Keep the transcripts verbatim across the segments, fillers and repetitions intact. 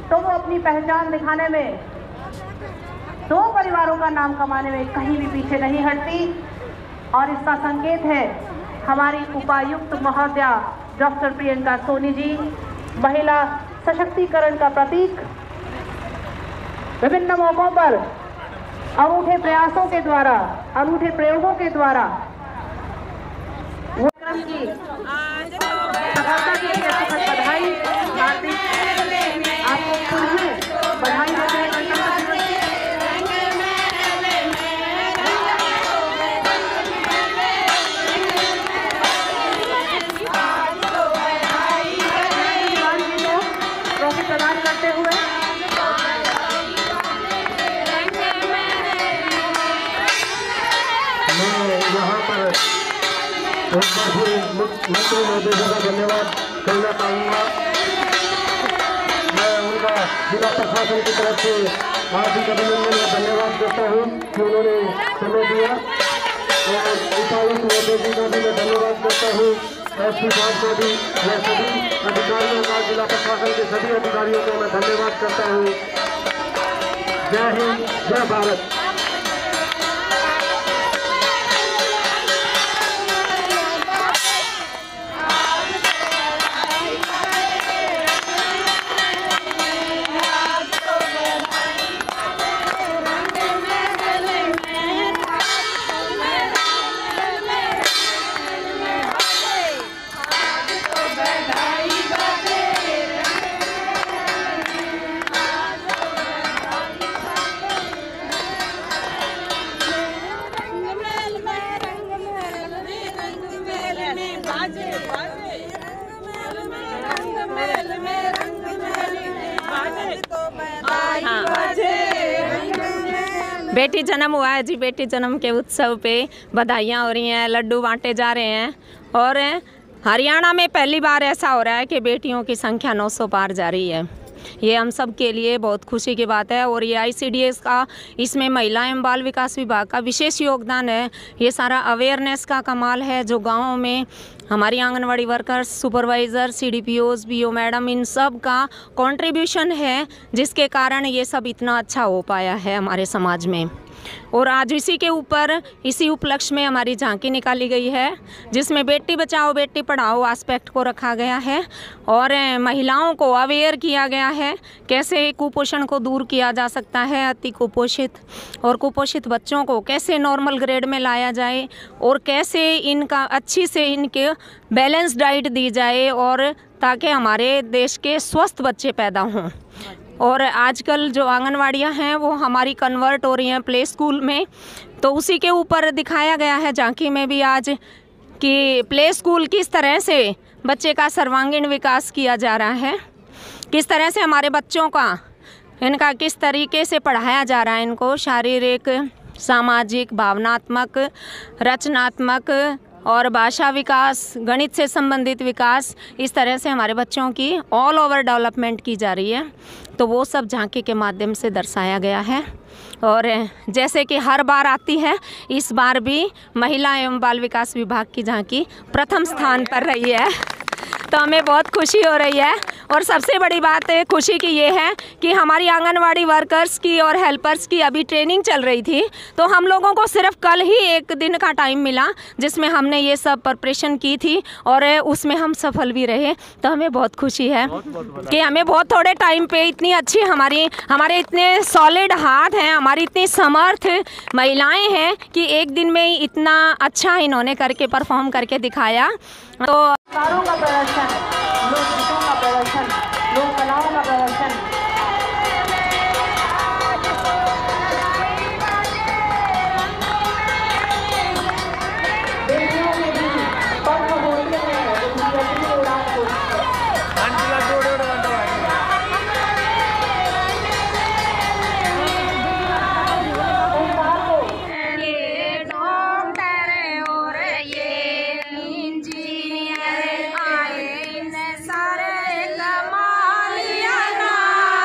तो वो अपनी पहचान दिखाने में, दो परिवारों का नाम कमाने में कहीं भी पीछे नहीं हटती। और इसका संकेत है हमारी उपायुक्त महोदया डॉक्टर प्रियंका सोनी जी, महिला सशक्तिकरण का प्रतीक। विभिन्न मौकों पर अनूठे प्रयासों के द्वारा, अनूठे प्रयोगों के द्वारा वो क्रम की सफलता के लिए सुखद बधाई। हार्दिक आपको पुनः बधाई देते हैं। ट्रॉफी प्रदान करते हुए यहाँ पर एक बार फिर मंत्री महोदय का धन्यवाद करना चाहूँगा। मैं उनका जिला प्रशासन की तरफ से हार्दिक अभिनंदन और धन्यवाद देता हूँ कि उन्होंने समय दिया। और उपायुक्त महोदय जी का भी मैं धन्यवाद देता हूँ, एस पी साहब को भी, मैं सभी अधिकारियों का, जिला प्रशासन के सभी अधिकारियों को मैं धन्यवाद करता हूँ। जय हिंद, जय भारत। बेटी जन्म हुआ है जी, बेटी जन्म के उत्सव पे बधाइयाँ हो रही हैं, लड्डू बांटे जा रहे हैं। और हरियाणा में पहली बार ऐसा हो रहा है कि बेटियों की संख्या नौ सौ पार जा रही है। ये हम सब के लिए बहुत खुशी की बात है। और ये आई सी डी एस का, इसमें महिला एवं बाल विकास विभाग का विशेष योगदान है। ये सारा अवेयरनेस का कमाल है जो गाँव में हमारी anganwadi workers, supervisor, C D P Os, B O madam, इन सब का कंट्रीब्यूशन है, जिसके कारण ये सब इतना अच्छा हो पाया है हमारे समाज में। और आज इसी के ऊपर, इसी उपलक्ष्य में हमारी झांकी निकाली गई है, जिसमें बेटी बचाओ बेटी पढ़ाओ एस्पेक्ट को रखा गया है और महिलाओं को अवेयर किया गया है कैसे कुपोषण को दूर किया जा सकता है, अति कुपोषित और कुपोषित बच्चों को कैसे नॉर्मल ग्रेड में लाया जाए और कैसे इनका अच्छी से इनके बैलेंस डाइट दी जाए और ताकि हमारे देश के स्वस्थ बच्चे पैदा हों। और आजकल जो आंगनवाड़ियाँ हैं वो हमारी कन्वर्ट हो रही हैं प्ले स्कूल में, तो उसी के ऊपर दिखाया गया है झांकी में भी आज कि प्ले स्कूल किस तरह से बच्चे का सर्वांगीण विकास किया जा रहा है, किस तरह से हमारे बच्चों का, इनका किस तरीके से पढ़ाया जा रहा है, इनको शारीरिक, सामाजिक, भावनात्मक, रचनात्मक और भाषा विकास, गणित से संबंधित विकास, इस तरह से हमारे बच्चों की ऑल ओवर डेवलपमेंट की जा रही है। तो वो सब झांकी के माध्यम से दर्शाया गया है। और जैसे कि हर बार आती है, इस बार भी महिला एवं बाल विकास विभाग की झांकी प्रथम स्थान पर रही है, तो हमें बहुत खुशी हो रही है। और सबसे बड़ी बात है खुशी की ये है कि हमारी आंगनवाड़ी वर्कर्स की और हेल्पर्स की अभी ट्रेनिंग चल रही थी, तो हम लोगों को सिर्फ कल ही एक दिन का टाइम मिला जिसमें हमने ये सब प्रिपरेशन की थी और उसमें हम सफल भी रहे। तो हमें बहुत खुशी है कि हमें बहुत थोड़े टाइम पे इतनी अच्छी, हमारी हमारे इतने सॉलिड हाथ हैं, हमारी इतनी समर्थ महिलाएँ हैं कि एक दिन में ही इतना अच्छा इन्होंने करके परफॉर्म करके दिखाया। तो कारों का प्रदर्शन, लोक गीतों का प्रदर्शन, लोक कलाओं का प्रदर्शन, बेटियों के भी पर्व होते हैं, उनकी अपनी उड़ान होती सारे कमालिया ना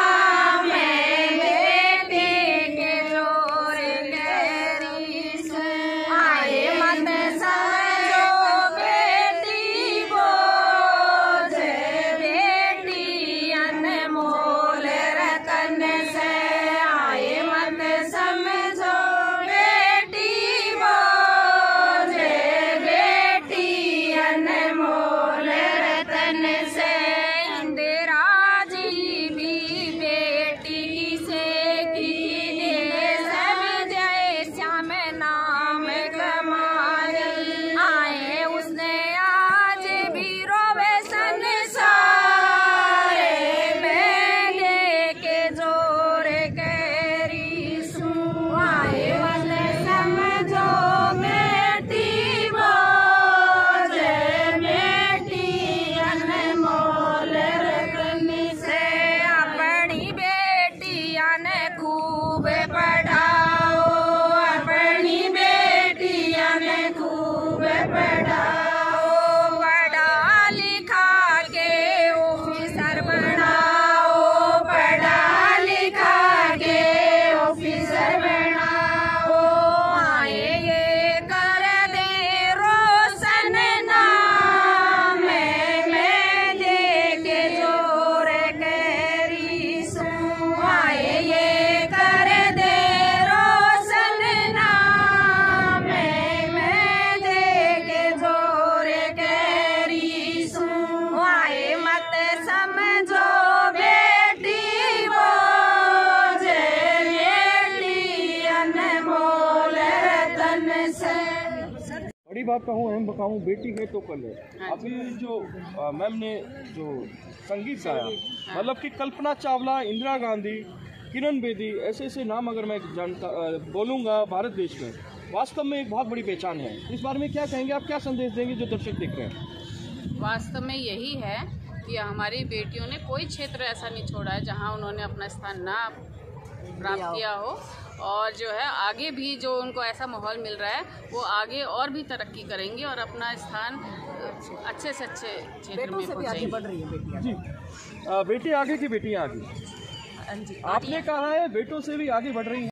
पहली बात कहूँ अहम बकाऊँ बेटी है तो कल है। अभी जो मैम ने जो संगीत गाया, मतलब कि कल्पना चावला, इंदिरा गांधी, किरण बेदी, ऐसे ऐसे नाम अगर मैं जानता बोलूँगा भारत देश में, वास्तव में एक बहुत बड़ी पहचान है। इस बारे में क्या कहेंगे आप, क्या संदेश देंगे जो दर्शक देख रहे हैं? वास्तव में यही है कि हमारी बेटियों ने कोई क्षेत्र ऐसा नहीं छोड़ा है जहां उन्होंने अपना स्थान ना प्राप्त किया हो, और जो है आगे भी जो उनको ऐसा माहौल मिल रहा है वो आगे और भी तरक्की करेंगी और अपना स्थान अच्छे से अच्छे क्षेत्र में पहुंचाएंगी। जी, बेटी आगे की बेटियां आगे, आपने कहा है बेटों से भी आगे बढ़ रही हैं।